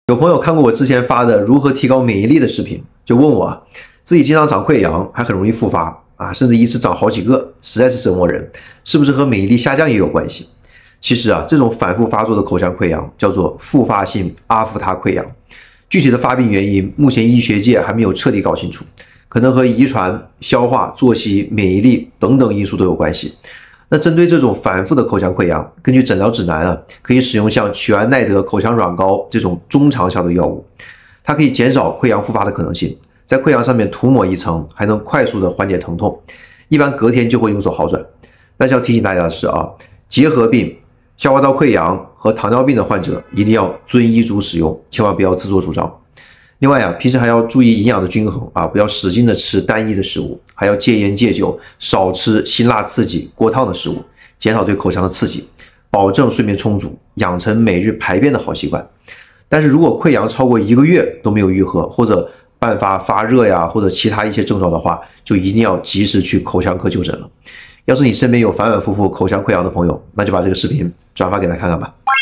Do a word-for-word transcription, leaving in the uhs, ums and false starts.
有朋友看过我之前发的如何提高免疫力的视频，就问我啊，自己经常长溃疡，还很容易复发啊，甚至一次长好几个，实在是折磨人，是不是和免疫力下降也有关系？其实啊，这种反复发作的口腔溃疡叫做复发性阿夫他溃疡，具体的发病原因，目前医学界还没有彻底搞清楚，可能和遗传、消化、作息、免疫力等等因素都有关系。那针对这种反复的口腔溃疡，根据诊疗指南啊，可以使用像曲安奈德口腔软膏这种中长效的药物，它可以减少溃疡复发的可能性，在溃疡上面涂抹一层，还能快速的缓解疼痛，一般隔天就会有所好转。但是要提醒大家的是啊，结核病、消化道溃疡和糖尿病的患者一定要遵医嘱使用，千万不要自作主张。另外啊，平时还要注意营养的均衡啊，不要使劲的吃单一的食物，还要戒烟戒酒，少吃辛辣刺激、过烫的食物，减少对口腔的刺激，保证睡眠充足，养成每日排便的好习惯。但是如果溃疡超过一个月都没有愈合，或者伴发发热呀，或者其他一些症状的话，就一定要及时去口腔科就诊了。要是你身边有反反复复口腔溃疡的朋友，那就把这个视频转发给他看看吧。